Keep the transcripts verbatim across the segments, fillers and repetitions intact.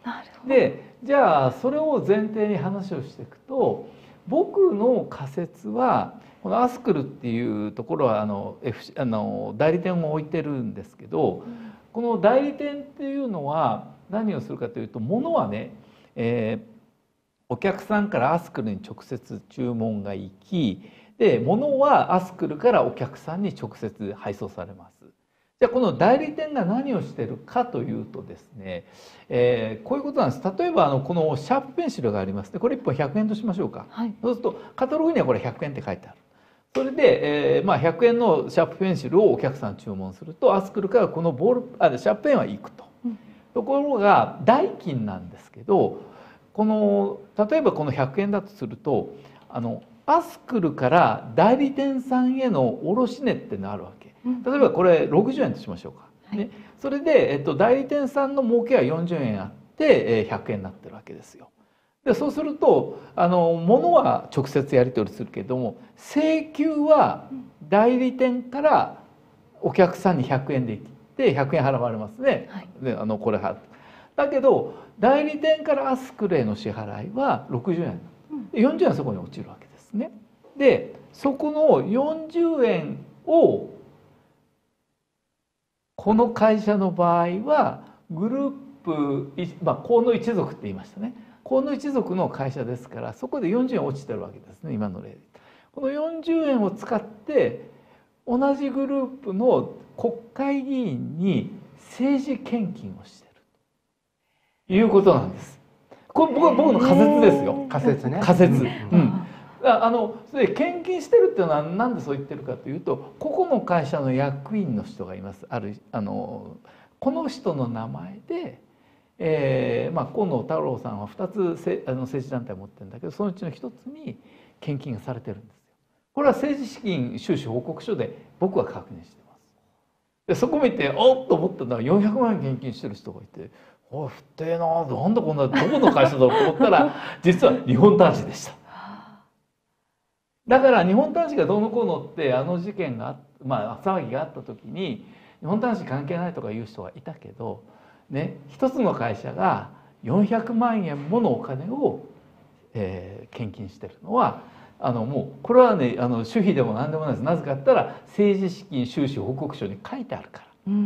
でじゃあそれを前提に話をしていくと、僕の仮説はこのアスクルっていうところはあの、F、あの代理店を置いてるんですけど、うん、この代理店っていうのは何をするかというと、物はね、えー、お客さんからアスクルに直接注文が行き、で物はアスクルからお客さんに直接配送されます。じゃあこの代理店が何をしてるかというとですね、えー、こういうことなんです。例えばあのこのシャープペンシルがありますね。これいっぽんひゃくえんとしましょうか。はい、そうするとカタログにはこれひゃくえんって書いてある。それで、えーまあ、ひゃくえんのシャープペンシルをお客さん注文すると、アスクルからこのボールあシャープペンは行くと。うん、ところが代金なんですけど、この例えばこのひゃくえんだとすると、あのアスクルから代理店さんへの卸値ってのあるわけ。例えばこれろくじゅうえんとしましょうか。はい、ね、それで、えっと、代理店さんの儲けはよんじゅうえんあって、えー、ひゃくえんになってるわけですよ。でそうするとあの物は直接やり取りするけれども、請求は代理店からお客さんにひゃくえんで行ってひゃくえん払われますね。はい、であのこれはだけど代理店からアスクルへの支払いはろくじゅうえん、うん、よんじゅうえんはそこに落ちるわけですね。でそこのよんじゅうえんをこの会社の場合はグループ、まあ、河野一族って言いましたね。河野一族の会社ですから、そこでよんじゅうえん落ちてるわけですね、今の例で。このよんじゅうえんを使って同じグループの国会議員に政治献金をしているということなんです。これ僕は僕の仮説ですよ。 仮説ね。 仮説。うん。あのそれで献金してるっていうのは何でそう言ってるかというと、個々の会社の役員の人がいます。あるあのこの人の名前で、えーまあ、河野太郎さんはふたつせあの政治団体を持ってるんだけど、そのうちのひとつに献金がされてるんですよ。これは政治資金収支報告書で僕は確認してます。でそこ見ておっと思ったのはよんひゃくまんえん献金してる人がいて、おいふってえな、なんだこんなどこの会社だろうと思ったら実は日本端子でした。だから日本端子がどうのこうのってあの事件がまあ騒ぎがあった時に日本端子関係ないとか言う人がいたけどね、一つの会社がよんひゃくまんえんものお金を、えー、献金してるのはあのもうこれはねあの主費でも何でもないです。なぜかって言ったら政治資金収支報告書に書いてあるから。うん、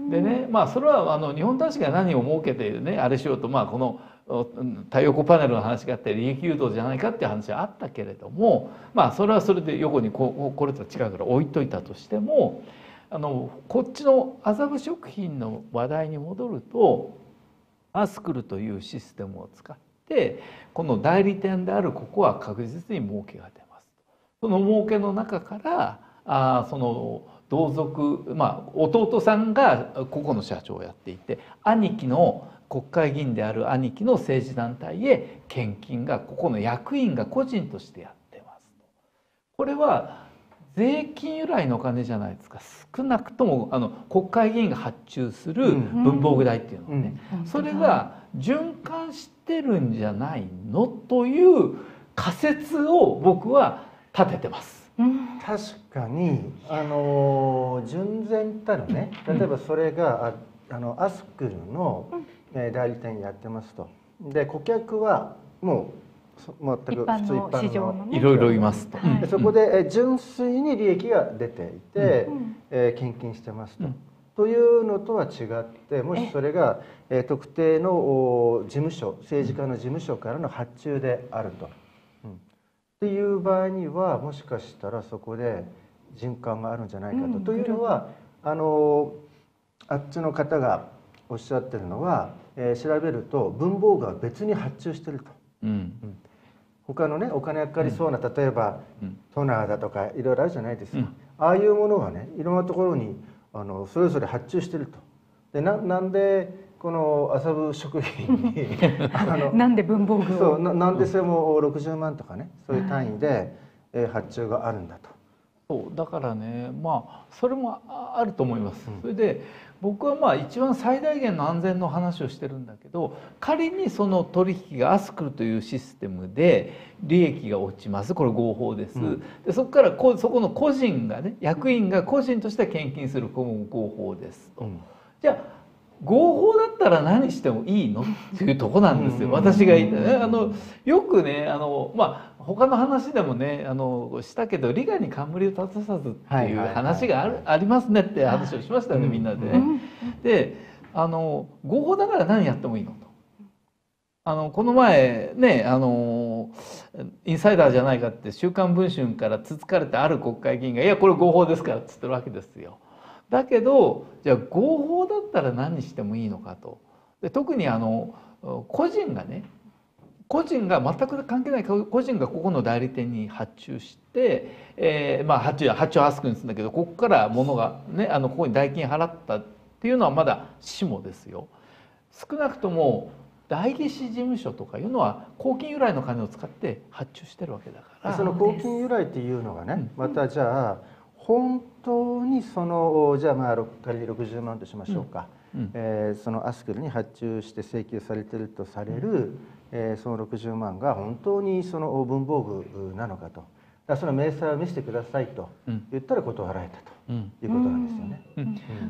でね、まあそれはあの日本端子が何を設けてねあれしようと、まあこの太陽光パネルの話があって利益誘導じゃないかっていう話はあったけれども、まあそれはそれで横にここれとは違うから置いといたとしても、あのこっちの麻布食品の話題に戻ると、アスクルというシステムを使ってこの代理店であるここは確実に儲けが出ます。その儲けの中からあその同族、まあ弟さんがここの社長をやっていて、兄貴の国会議員である兄貴の政治団体へ献金がここの役員が個人としてやってます。これは税金由来のお金じゃないですか。少なくともあの国会議員が発注する文房具代っていうのはね、うんうん、それが循環してるんじゃないのという仮説を僕は立ててます。 うん、確かにあの純然たるね、例えばそれがあのアスクルの代理店やってますと。で顧客はもう全く普通一般のいろいろいますと。 でそこで純粋に利益が出ていて、うんえー、献金してますと。うん、というのとは違って、もしそれがえー、特定の事務所、政治家の事務所からの発注であると。うん、っていう場合にはもしかしたらそこで循環があるんじゃないかと。うん、というのはあのあっちの方がおっしゃってるのは、えー、調べると文房具は別に発注してると。うんうん、他のねお金がかかりそうな、例えば、うん、トナーだとかいろいろあるじゃないですか、うん、ああいうものはねいろんなところにあのそれぞれ発注してると。で な, なんでこの麻布食品にあのなんで文房具をそう な, なんでそれもろくじゅうまんとかねそういう単位で、え発注があるんだと。 そうだからね、まあそれもあると思います。うん、それで僕はまあ一番最大限の安全の話をしてるんだけど、仮にその取引がアスクルというシステムで利益が落ちます。これ合法です。うん、でそこからこそこの個人がね役員が個人として献金するこれも合法ですと。うん、じゃあ合法だったら何してもいいのっていうとこなんですよ、私が言いたい。あのよくねあのまあ他の話でもねあのしたけど利害に冠を立たさずっていう話があるありますねって話をしましたよねみんなでね。であの合法だから何やってもいいのと。あのこの前ねあのインサイダーじゃないかって「週刊文春」からつつかれたある国会議員が「いやこれ合法ですから」っつってるわけですよ。だけどじゃあ合法だったら何してもいいのかと。で特にあの個人がね個人が全く関係ない個人がここの代理店に発注して、えー、まあ発注発注アスクにするんだけどここから物がねあのここに代金払ったっていうのはまだしもですよ。少なくとも代議士事務所とかいうのは公金由来の金を使って発注してるわけだから。 その公金由来っていうのがね、またじゃあ本当にそのじゃあまあ仮にろくじゅうまんとしましょうか、うんうんえー、そのアスクルに発注して請求されているとされる、うんえー、そのろくじゅうまんが本当にその文房具なのかと。だその明細を見せてくださいと言ったら断られたということなんですよね。 うんうん、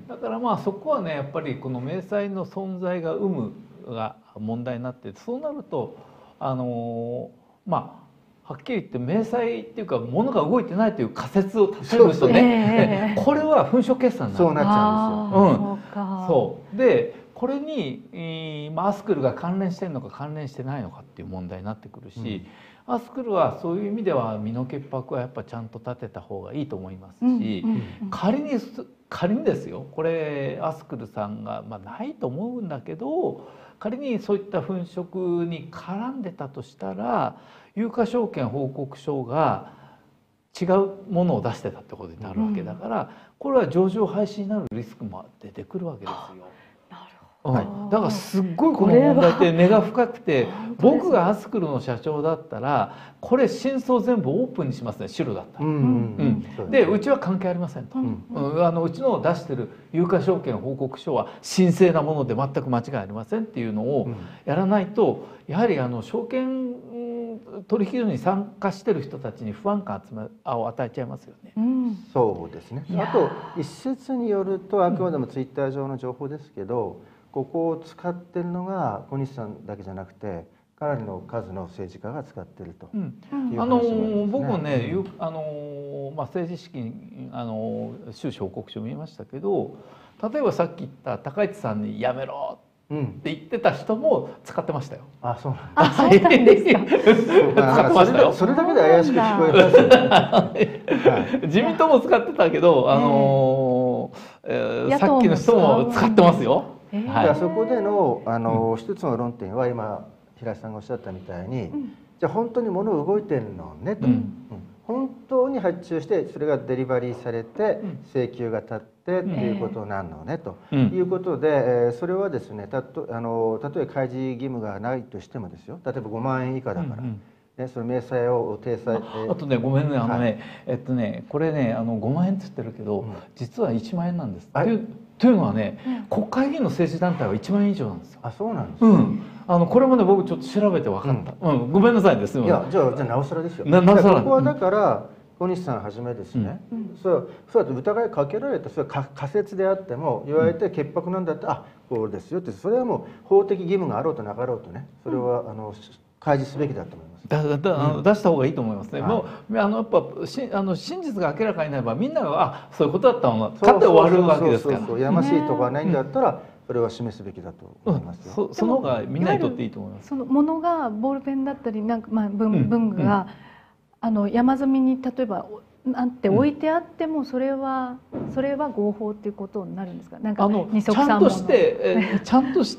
だからまあそこはねやっぱりこの明細の存在が有無が問題になって、そうなるとあのまあはっきり言って明細っていうか物が動いてないという仮説を立てる人ね、これは粉飾決算になる。 そうなっちゃうんですよ。うん、そうでこれにアスクルが関連してるのか関連してないのかっていう問題になってくるし、うん、アスクルはそういう意味では身の潔白はやっぱちゃんと立てた方がいいと思いますし、うんうんうん、仮に仮にですよこれアスクルさんが、まあ、ないと思うんだけど仮にそういった粉飾に絡んでたとしたら有価証券報告書が違うものを出してたってことになるわけだから、うん、これは上場廃止になるリスクも出てくるわけですよ。うん、だからすっごいこの問題って根が深くて、僕がアスクルの社長だったらこれ真相全部オープンにしますね、白だったら。でうちは関係ありませんと、うんうん、あのうちの出してる有価証券報告書は神聖なもので全く間違いありませんっていうのをやらないと、やはりあの証券取引所に参加してる人たちに不安感を与えちゃいますよね。 うん、そうですね。あと一説によると、あくまでもツイッター上の情報ですけど、ここを使ってるのが小西さんだけじゃなくてかなりの数の政治家が使ってるという話もありますね。 僕もね、うん、あのまあ、政治資金あの収支報告書見ましたけど、例えばさっき言った高市さんにやめろって言ってた人も使ってましたよ。 うん、あ、そうなんですか。 使ってましたよ。 それだけで怪しく聞こえますよね。 はい、自民党も使ってたけど、あの、えー、さっきの人も使ってますよ。 はい、そこでのあの、うん、一つの論点は今平井さんがおっしゃったみたいに、うん、じゃあ本当に物動いてるのねと、うんうん、本当に発注してそれがデリバリーされて請求が立ってっていうことなのね、ということで、えー、それはですねたとあのたとえ開示義務がないとしてもですよ、例えばごまんえん以下だから。うんうんね、その明細を体裁、 あ, あとねごめんねあのね、はい、えっとねこれねあのごまんえんって言ってるけど、うん、実はいちまんえんなんです。というというのはね、うん、国会議員の政治団体はいちまんえん以上なんですよ。 あ、そうなんですか。 うん、あのこれもね僕ちょっと調べて分かった。うん、うん、ごめんなさいです。 いやじゃあじゃあなおさらですよ。 ななおさら。 ここはだから、小西さんはじめですね、うん、そうそうやって疑いかけられたそれは仮説であっても言われて潔白なんだって、うん、あこうですよって、それはもう法的義務があろうとなかろうとね、それは、うん、あの開示すべきだと思います。 だだあの出した方がいいと思いますね。はい、もうあのやっぱしあの真実が明らかになればみんながあそういうことだったのかって終わるわけですから。 やましいとこがないんだったら、それは示すべきだと思いますよ。 うん、そ, その方がみんなにとっていいと思います。 そのものがボールペンだったりなんかまあ文文具が、うん、あの山積みに例えばあって置いてあってもそれは、うん、それは合法っていうことになるんですか。なんか二足三本のちゃんとしてえちゃんとして、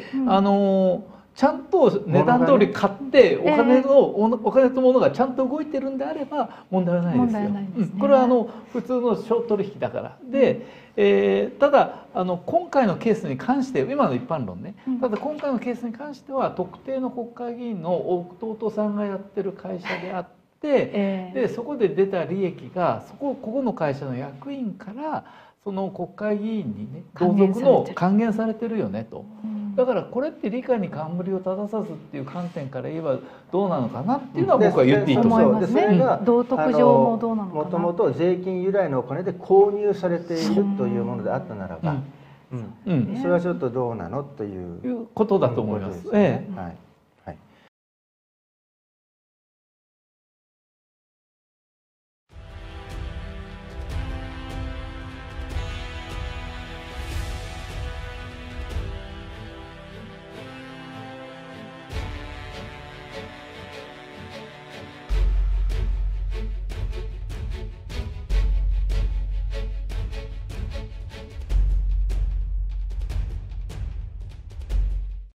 うん、あの。ちゃんと値段通り買ってお金の、お金と物がちゃんと動いてるんであれば問題はないですよ。これはあの普通の商取引だから。で、えー、ただあの今回のケースに関して今の一般論ね、ただ今回のケースに関しては特定の国会議員の弟さんがやってる会社であって、でそこで出た利益がそこここの会社の役員からその国会議員にね同族の還元されてるよねと。だからこれって理解に冠を正さずっていう観点から言えばどうなのかなっていうのは僕は言っていいと思います。 それが道徳上もどうなのかな。 もともと税金由来のお金で購入されているというものであったならば、 うん、それはちょっとどうなのといういうことだと思います。 ええ、はい。